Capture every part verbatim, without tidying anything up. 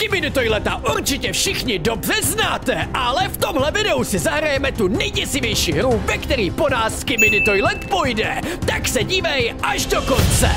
Skibidi Toileta určitě všichni dobře znáte, ale v tomhle videu si zahrajeme tu nejděsivější hru, ve který po nás Skibidi Toilet půjde. Tak se dívej až do konce.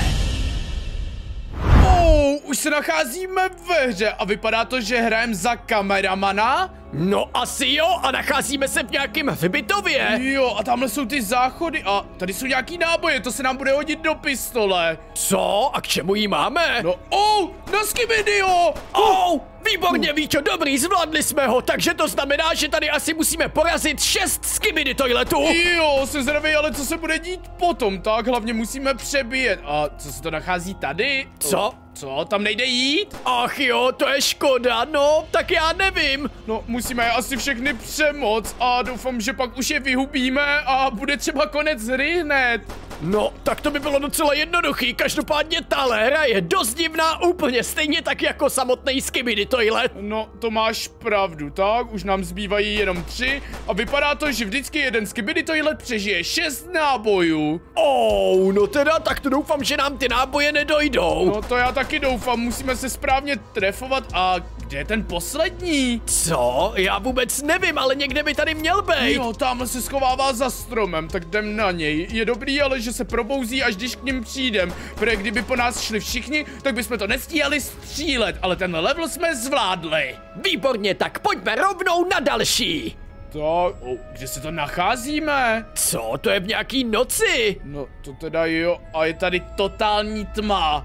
Oh, už se nacházíme ve hře a vypadá to, že hrajeme za kameramana. No asi jo, a nacházíme se v nějakém hřbitově. Jo, a tamhle jsou ty záchody a tady jsou nějaký náboje, to se nám bude hodit do pistole. Co? A k čemu jí máme? No, oh, na Skibidio! Oh, výborně, Víčo, dobrý, zvládli jsme ho, takže to znamená, že tady asi musíme porazit šest Skibidi Toiletů. Jo, jsem zdravý, ale co se bude dít potom, tak hlavně musíme přebíjet. A co se to nachází tady? Co? Co, tam nejde jít? Ach jo, to je škoda, no, tak já nevím. No, musíme je asi všechny přemoc a doufám, že pak už je vyhubíme a bude třeba konec hry hned. No, tak to by bylo docela jednoduchý, každopádně tahle hra je dost divná, úplně stejně tak jako samotný Skibidi Toilet. No, to máš pravdu, tak, už nám zbývají jenom tři a vypadá to, že vždycky jeden Skibidi Toilet přežije šest nábojů. Oh, no teda, tak to doufám, že nám ty náboje nedojdou. No to já taky doufám, musíme se správně trefovat a kde je ten poslední? Co? Já vůbec nevím, ale někde by tady měl být. Jo, tamhle se schovává za stromem, tak jdem na něj. Je dobrý, ale že se probouzí, až když k ním přijdem. Protože kdyby po nás šli všichni, tak bychom to nestíhali střílet, ale ten level jsme zvládli. Výborně, tak pojďme rovnou na další. Tak, oh, kde se to nacházíme? Co? To je v nějaký noci. No, to teda jo, a je tady totální tma.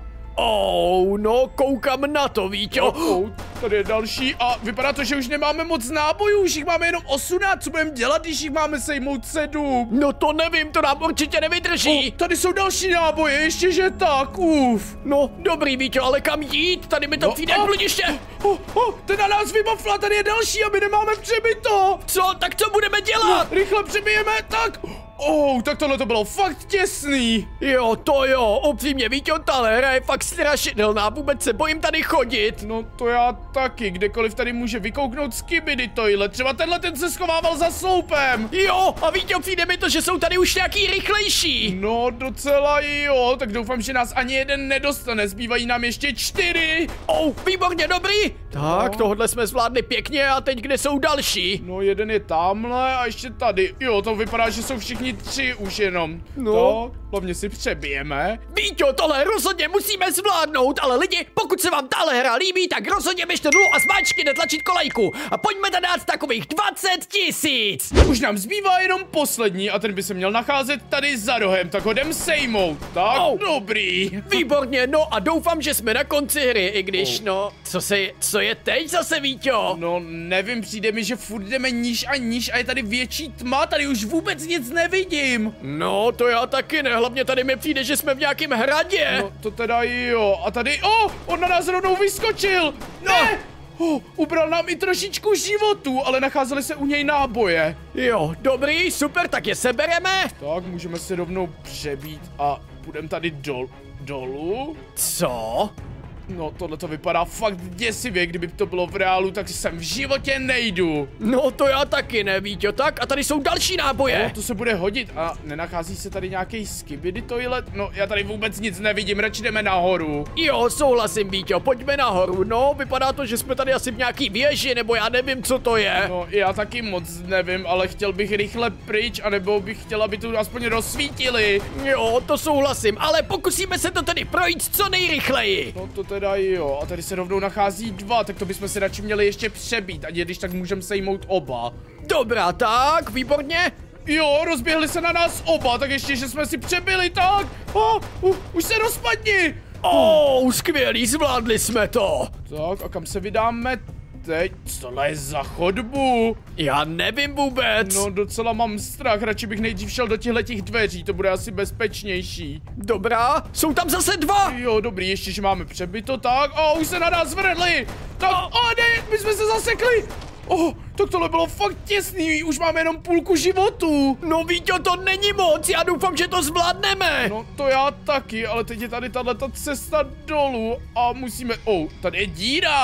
Oh, no, koukám na to, Víťo. Oh, oh, tady je další a vypadá to, že už nemáme moc nábojů, už jich máme jenom osmnáct, co budeme dělat, když jich máme sejmout sedm? No to nevím, to nám určitě nevydrží. Oh, tady jsou další náboje, ještě že tak, uf. No, dobrý, Víťo, ale kam jít? Tady mi to no, přijde jak bludiště. Oh, oh, ten na nás vybafla, tady je další a my nemáme přebyto. Co? Tak co budeme dělat? No, rychle přebijeme, tak. Oh, tak tohle to bylo fakt těsný. Jo, to jo, upřímně, Víťo, tahle hra je fakt strašidelná, vůbec se bojím tady chodit. No to já taky, kdekoliv tady může vykouknout Skibidi Toilet, třeba tenhle ten se schovával za sloupem. Jo, a Víťo, přijde mi to, že jsou tady už nějaký rychlejší. No docela jo, tak doufám, že nás ani jeden nedostane, zbývají nám ještě čtyři. Oh, výborně, dobrý. Tak, no. Tohle jsme zvládli pěkně a teď kde jsou další? No jeden je tamhle a ještě tady, jo, to vypadá, že jsou všichni tři už jenom. No. To, hlavně si přebijeme. Víťo, tohle rozhodně musíme zvládnout, ale lidi, pokud se vám tahle hra líbí, tak rozhodně běžte dolů a zmáčkněte tlačítko lajku a pojďme tam dát takových dvacet tisíc. Už nám zbývá jenom poslední a ten by se měl nacházet tady za rohem, tak ho jdem sejmout. Tak, oh. Dobrý. Výborně, no a doufám, že jsme na konci hry, i když, oh. no, co se, co je teď zase, Víťo? No, nevím, přijde mi, že furt jdeme níž a níž a je tady větší tma, tady už vůbec nic nevidím. No, to já taky ne, hlavně tady mi přijde, že jsme v nějakém hradě. No, to teda jo, a tady, oh, on na nás rovnou vyskočil. No. Ne! Oh, ubral nám i trošičku životu, ale nacházely se u něj náboje. Jo, dobrý, super, tak je sebereme. Tak, můžeme se rovnou přebít a půjdeme tady dol, dolů. Co? No, tohle to vypadá fakt děsivě, kdyby to bylo v reálu, tak sem v životě nejdu. No, to já taky ne, Víťo, tak a tady jsou další náboje. No, to se bude hodit a nenachází se tady nějaký Skibidi Toilet? No, já tady vůbec nic nevidím, radši jdeme nahoru. Jo, souhlasím, Víťo, pojďme nahoru, no, vypadá to, že jsme tady asi v nějaký věži, nebo já nevím, co to je. No, já taky moc nevím, ale chtěl bych rychle pryč, anebo bych chtěl, aby tu aspoň rozsvítili. Jo, to souhlasím, ale pokusíme se to tedy projít co nejrychleji. No, to teda jo, a tady se rovnou nachází dva, tak to bychom si radši měli ještě přebít, a když tak můžeme sejmout oba. Dobrá, tak, výborně. Jo, rozběhli se na nás oba, tak ještě, že jsme si přebili, tak. Oh, uh, už se rozpadni. Oh, skvělý, zvládli jsme to. Tak, a kam se vydáme teď? Co tohle je za chodbu? Já nevím vůbec. No, docela mám strach, radši bych nejdřív šel do těchto dveří, to bude asi bezpečnější. Dobrá, jsou tam zase dva. Jo, dobrý, ještě, že máme přebyto, tak. O, už se na nás vrhli. Tak, o, ne, my jsme se zasekli. Oh, tak tohle bylo fakt těsný, už máme jenom půlku životu. No Víťo, to není moc, já doufám, že to zvládneme. No to já taky, ale teď je tady tato cesta dolů a musíme, oh, tady je díra.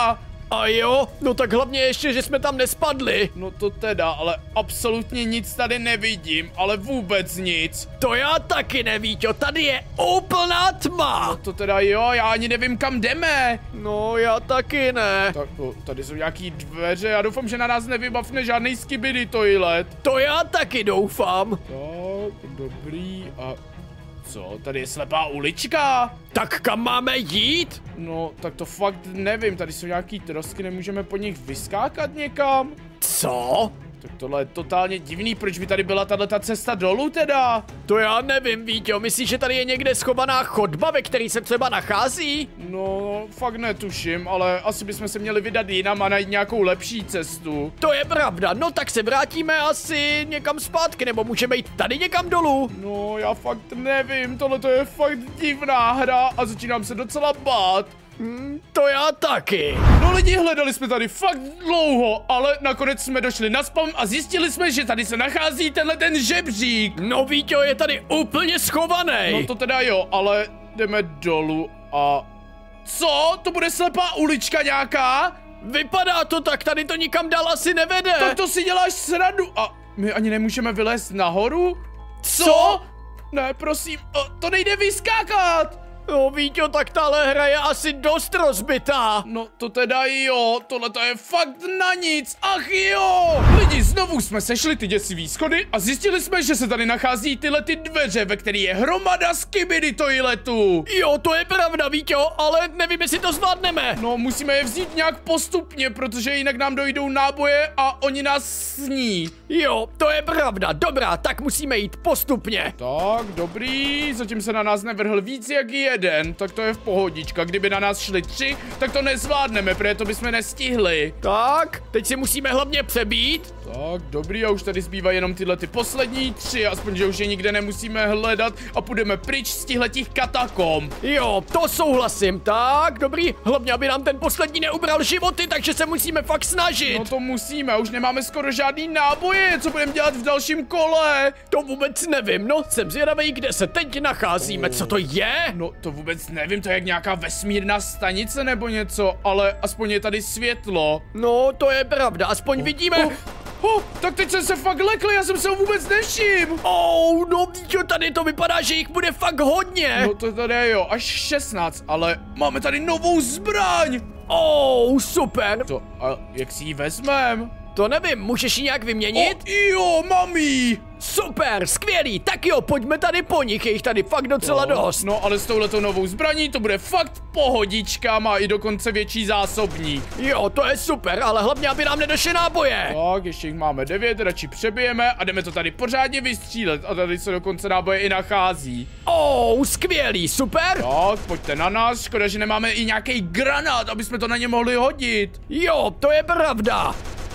A jo, no tak hlavně ještě, že jsme tam nespadli. No to teda, ale absolutně nic tady nevidím, ale vůbec nic. To já taky nevíťo, tady je úplná tma. No to teda jo, já ani nevím, kam jdeme. No já taky ne. Tak, o, tady jsou nějaký dveře, já doufám, že na nás nevybavne žádnej skibidi toilet. To já taky doufám. Tak, dobrý, a co, tady je slepá ulička? Tak kam máme jít? No, tak to fakt nevím, tady jsou nějaký trosky, nemůžeme po nich vyskákat někam? Co? Tak tohle je totálně divný, proč by tady byla tato cesta dolů teda? To já nevím, Víťo, myslíš, že tady je někde schovaná chodba, ve které se třeba nachází? No, fakt netuším, ale asi bychom se měli vydat jinam a najít nějakou lepší cestu. To je pravda, no tak se vrátíme asi někam zpátky, nebo můžeme jít tady někam dolů. No, já fakt nevím, tohle to je fakt divná hra a začínám se docela bát. Hmm, to já taky. No lidi, hledali jsme tady fakt dlouho, ale nakonec jsme došli na spam a zjistili jsme, že tady se nachází tenhle ten žebřík. No Víťo, je tady úplně schovaný. No to teda jo, ale jdeme dolů a... Co? To bude slepá ulička nějaká? Vypadá to tak, tady to nikam dál asi nevede. Tak to si děláš srandu a my ani nemůžeme vylézt nahoru? Co? Co? Ne, prosím, o, to nejde vyskákat. No Víťo, tak tahle hra je asi dost rozbitá. No to teda jo, tohle to je fakt na nic, ach jo! Lidi, znovu jsme sešli ty děsivý schody a zjistili jsme, že se tady nachází tyhle ty dveře, ve kterých je hromada skibidi toiletů. Jo, to je pravda, Víťo, ale nevím, jestli to zvládneme. No musíme je vzít nějak postupně, protože jinak nám dojdou náboje a oni nás sní. Jo, to je pravda, dobrá, tak musíme jít postupně. Tak, dobrý, zatím se na nás nevrhl víc jak jeden, tak to je v pohodička. Kdyby na nás šli tři, tak to nezvládneme, protože to bychom nestihli. Tak, teď si musíme hlavně přebít. Tak, dobrý, a už tady zbývají jenom tyhle ty poslední tři, aspoň, že už je nikde nemusíme hledat a půjdeme pryč z těchhletích katakomb. Jo, to souhlasím, tak, dobrý, hlavně, aby nám ten poslední neubral životy, takže se musíme fakt snažit. No to musíme, už nemáme skoro žádný náboje, co budeme dělat v dalším kole? To vůbec nevím, no, jsem zvědavý, kde se teď nacházíme, oh. Co to je? No to vůbec nevím, to je jak nějaká vesmírná stanice nebo něco, ale aspoň je tady světlo. No, to je pravda, aspoň oh. vidíme... Oh. Oh, tak teď jsem se fakt lekl, já jsem se ho vůbec nevšiml. Oh, no víčo, tady to vypadá, že jich bude fakt hodně. No to tady je jo, až šestnáct, ale máme tady novou zbraň. Oh, super. To, a jak si ji vezmem? To nevím, můžeš ji nějak vyměnit? Oh, jo, mami. Super, skvělý, tak jo, pojďme tady po nich, je jich tady fakt docela no, dost. No, ale s touhletou novou zbraní to bude fakt pohodička, má i dokonce větší zásobník. Jo, to je super, ale hlavně, aby nám nedošly náboje. Tak, ještě jich máme devět, radši přebijeme a jdeme to tady pořádně vystřílet a tady se dokonce náboje i nachází. Oh, skvělý, super. Tak, pojďte na nás, škoda, že nemáme i nějaký granát, aby jsme to na ně mohli hodit. Jo, to je pravda.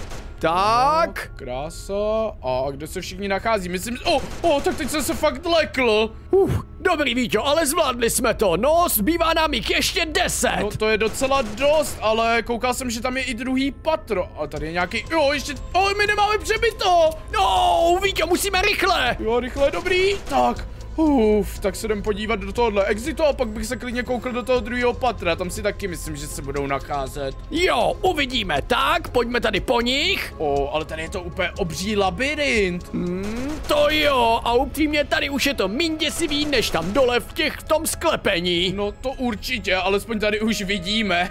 Tak. No, krása. A kde se všichni nachází? Myslím, oh, oh, tak teď jsem se fakt lekl. Uf, dobrý Víťo, ale zvládli jsme to. No, zbývá nám jich ještě deset. No to je docela dost, ale koukal jsem, že tam je i druhý patro. A tady je nějaký, jo, ještě, oh, my nemáme přebyto. No, Víťo, musíme rychle. Jo, rychle, dobrý. Tak. Uf, tak se jdem podívat do tohohle exitu a pak bych se klidně koukl do toho druhého patra, tam si taky myslím, že se budou nacházet. Jo, uvidíme, tak, pojďme tady po nich. O, ale tady je to úplně obří labirint. Hmm, to jo, a upřímně tady už je to míň děsivý, než tam dole v těch, v tom sklepení. No to určitě, alespoň tady už vidíme.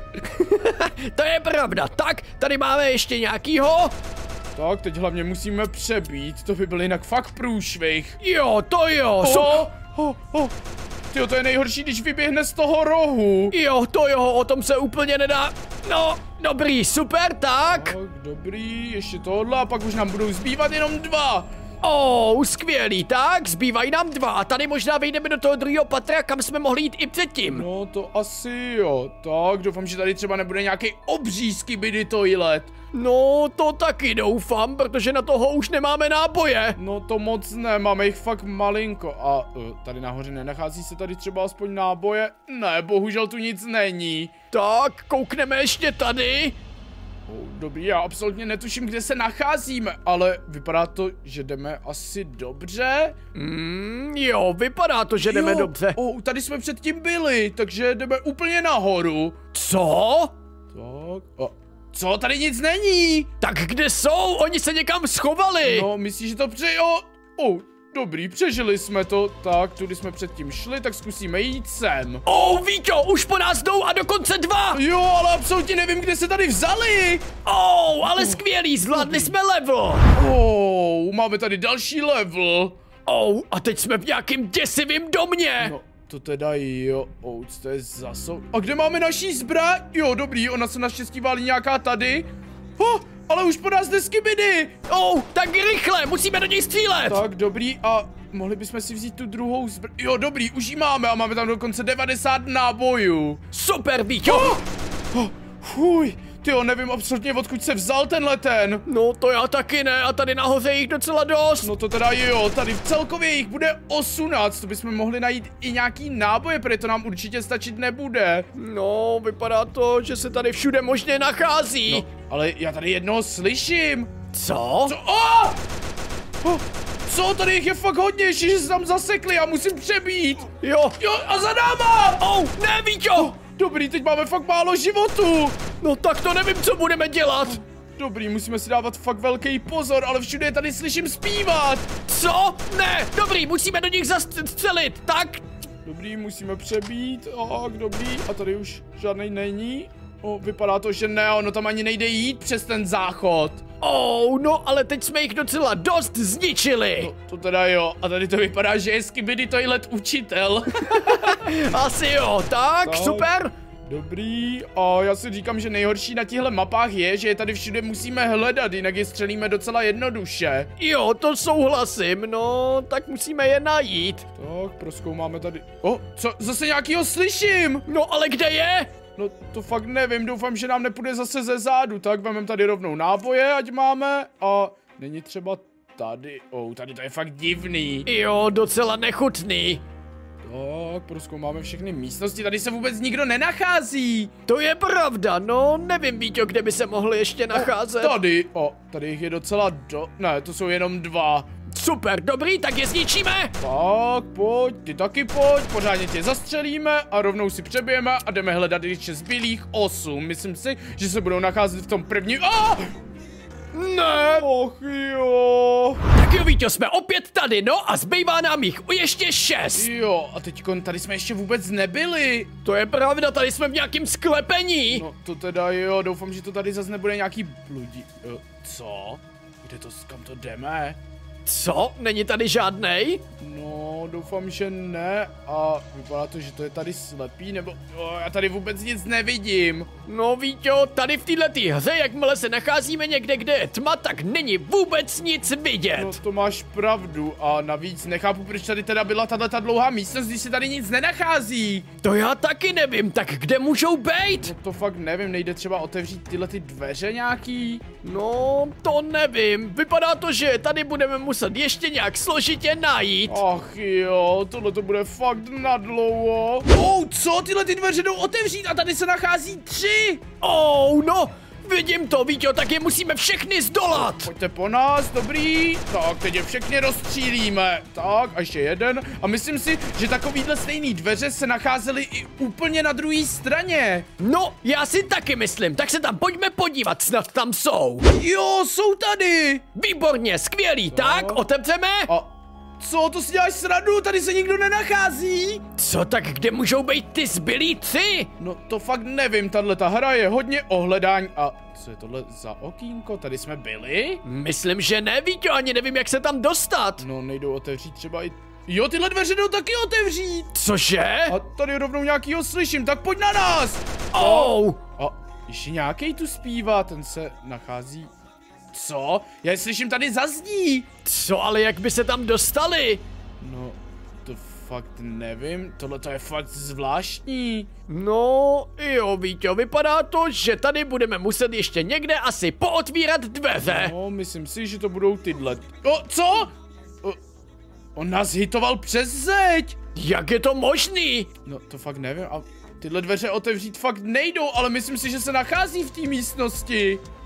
To je pravda, tak, tady máme ještě nějakýho. Tak, teď hlavně musíme přebít, to by byl jinak fakt průšvih. Jo, to jo. Oh, oh, oh. Tyjo, to je nejhorší, když vyběhne z toho rohu. Jo, to jo, o tom se úplně nedá. No, dobrý, super, tak. Tak, dobrý, ještě tohle a pak už nám budou zbývat jenom dva. Oh, skvělý, tak, zbývají nám dva a tady možná vejdeme do toho druhého patra, kam jsme mohli jít i předtím. No to asi jo, tak doufám, že tady třeba nebude nějaký obří skibidi toilet. No, to taky doufám, protože na toho už nemáme náboje. No to moc ne, máme jich fakt malinko. A uh, tady nahoře nenachází se tady třeba aspoň náboje? Ne, bohužel tu nic není. Tak, koukneme ještě tady. Oh, dobrý, já absolutně netuším, kde se nacházíme, ale vypadá to, že jdeme asi dobře. Mm, jo, vypadá to, že jdeme jo, dobře. Oh, tady jsme předtím byli, takže jdeme úplně nahoru. Co? Tak, o. Co? Tady nic není! Tak kde jsou? Oni se někam schovali. No, myslíš, že to pře... O, o, dobrý, přežili jsme to. Tak, tudy jsme předtím šli, tak zkusíme jít sem. Oh, Víťo, už po nás jdou a dokonce dva. Jo, ale absolutně nevím, kde se tady vzali. Oh, ale skvělý, zvládli jsme level. Oh, máme tady další level. Oh, a teď jsme v nějakým děsivým domě. No, to teda jo, oh, to je zase. A kde máme naší zbraň? Jo, dobrý, ona se naštěstí válí nějaká tady. Oh, ale už po nás jde Skibidi. Oh, tak rychle, musíme do něj střílet. Tak, dobrý, a mohli bychom si vzít tu druhou zbraň. Jo, dobrý, už ji máme a máme tam dokonce devadesát nábojů. Super, Víťo. Oh, oh, fuj, tyjo, nevím absolutně, odkud se vzal tenhle ten. No, to já taky ne, a tady nahoře jich docela dost. No to teda jo, tady v celkově jich bude osmnáct, to bychom mohli najít i nějaký náboje, protože to nám určitě stačit nebude. No, vypadá to, že se tady všude možně nachází. No, ale já tady jednoho slyším. Co? Co? Oh! Oh! Co? Tady jich je fakt hodně, že se tam zasekli, já musím přebít. Jo. Jo, a za náma! Oh, ne, Víťo! Oh, dobrý, teď máme fakt málo životu. No tak to nevím, co budeme dělat. Dobrý, musíme si dávat fakt velký pozor, ale všude je tady slyším zpívat. Co? Ne, dobrý, musíme do nich zastřelit, tak? Dobrý, musíme přebít, tak, dobrý, a tady už žádnej není. O, vypadá to, že ne, ono tam ani nejde jít přes ten záchod. Oh, no, ale teď jsme jich docela dost zničili. No, to teda jo, a tady to vypadá, že je Skibidi Toilet učitel. Asi jo, tak, tak, super. Dobrý, a já si říkám, že nejhorší na těchto mapách je, že je tady všude musíme hledat, jinak je střelíme docela jednoduše. Jo, to souhlasím, no, tak musíme je najít. Tak, prozkoumáme tady. O, co, zase nějakýho slyším. No, ale kde je? No, to fakt nevím, doufám, že nám nepůjde zase ze zádu, tak vememe tady rovnou náboje, ať máme, a není třeba tady, oh, tady to je fakt divný. Jo, docela nechutný. Tak, prozkoumáme všechny místnosti, tady se vůbec nikdo nenachází. To je pravda, no, nevím, Víťo, kde by se mohli ještě nacházet. O, tady, o, tady jich je docela do, ne, to jsou jenom dva. Super, dobrý, tak je zničíme. Tak, pojď, ty taky pojď, pořádně tě zastřelíme a rovnou si přebijeme a jdeme hledat ještě zbylých osm. Myslím si, že se budou nacházet v tom prvním. Ah! Ne. Och jo. Tak jo, Víťo, jsme opět tady, no a zbývá nám jich ještě šest. Jo, a teďkon tady jsme ještě vůbec nebyli. To je pravda, tady jsme v nějakém sklepení. No, to teda jo, doufám, že to tady zase nebude nějaký bludí. Jo, co? Kde to, kam to jdeme? Co? Není tady žádnej? No, doufám, že ne. A vypadá to, že to je tady slepý, nebo... Jo, já tady vůbec nic nevidím. No, Víťo, tady v této hře, jakmile se nacházíme někde, kde je tma, tak není vůbec nic vidět. No, to máš pravdu. A navíc nechápu, proč tady teda byla tato dlouhá místnost, když se tady nic nenachází. To já taky nevím, tak kde můžou být? No, to fakt nevím, nejde třeba otevřít tyhle ty dveře nějaký? No, to nevím. Vypadá to, že tady budeme muset ještě nějak složitě najít. Ach jo, tohle to bude fakt nadlouho. Oh, co? Tyhle ty dveře jdou otevřít a tady se nachází tři. Oh, no, vidím to, Víťo, tak je musíme všechny zdolat. Pojďte po nás, dobrý. Tak, teď je všechny rozstřílíme. Tak, a ještě jeden. A myslím si, že takovýhle stejný dveře se nacházely i úplně na druhé straně. No, já si taky myslím, tak se tam pojďme podívat, snad tam jsou. Jo, jsou tady. Výborně, skvělý, tak, otevřeme. A co, to si děláš srandu? Tady se nikdo nenachází. Co, tak kde můžou být ty zbylí tři? No to fakt nevím, tahle ta hra je hodně ohledání. A co je tohle za okýnko? Tady jsme byli? Myslím, že ne, Víťo, ani nevím, jak se tam dostat. No nejdou otevřít třeba i... Jo, tyhle dveře jdou taky otevřít. Cože? A tady rovnou nějakýho slyším, tak pojď na nás. Oh. A ještě nějaký tu zpívá, ten se nachází... Co? Já slyším tady zazdí. Co, ale jak by se tam dostali? No, to fakt nevím, tohle to je fakt zvláštní. No, jo, Víťo, vypadá to, že tady budeme muset ještě někde asi pootvírat dveře. No, myslím si, že to budou tyhle. O, co? O, on nás hitoval přes zeď. Jak je to možný? No, to fakt nevím, a tyhle dveře otevřít fakt nejdou, ale myslím si, že se nachází v té místnosti.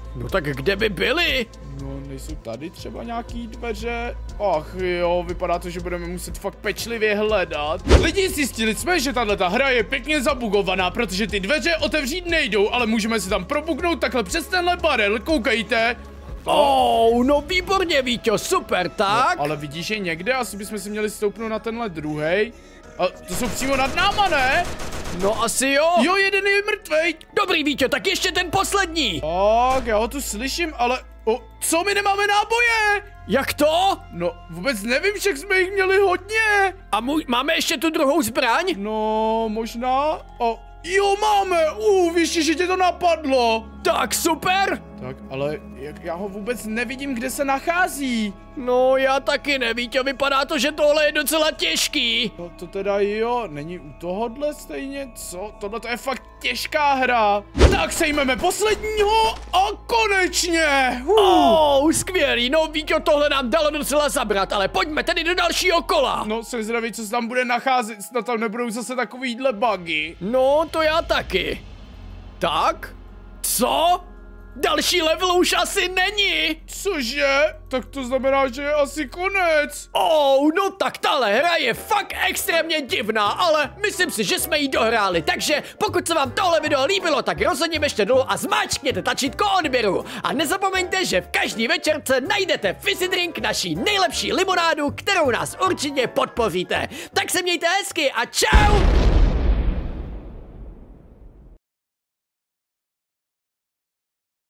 No tak kde by byly? No, nejsou tady třeba nějaký dveře? Ach jo, vypadá to, že budeme muset fakt pečlivě hledat. Lidi, zjistili jsme, že tato hra je pěkně zabugovaná, protože ty dveře otevřít nejdou, ale můžeme si tam propuknout takhle přes tenhle barel, koukejte. Oh, no výborně, Víťo, super, tak? No, ale vidíš, že někde, asi bychom si měli stoupnout na tenhle druhej. A to jsou přímo nad náma, ne? No asi jo. Jo, jeden je mrtvej. Dobrý, Víťo, tak ještě ten poslední. Tak, já ho tu slyším, ale... O, co, my nemáme náboje? Jak to? No, vůbec nevím, však jsme jich měli hodně. A můj, máme ještě tu druhou zbraň? No, možná. O, jo, máme. Uh, víš, že tě to napadlo. Tak super. Tak, ale jak já ho vůbec nevidím, kde se nachází. No, já taky ne, Víťo, vypadá to, že tohle je docela těžký. No to teda jo, není u tohohle stejně, co? Tohle to je fakt těžká hra. Tak sejmeme posledního a konečně. Uh. Oh, skvělý, no Víťo, tohle nám dalo docela zabrat, ale pojďme tedy do dalšího kola. No, jsem zdravý, co se tam bude nacházet, snad tam nebudou zase takovýhle bugy. No, to já taky. Tak? Co? Další level už asi není. Cože? Tak to znamená, že je asi konec. Oh, no tak tahle hra je fakt extrémně divná, ale myslím si, že jsme ji dohráli, takže pokud se vám tohle video líbilo, tak rozhodně běžte dolů a zmáčkněte tlačítko odběru. A nezapomeňte, že v každý večerce najdete Fizzy Drink, naší nejlepší limonádu, kterou nás určitě podpoříte. Tak se mějte hezky a čau!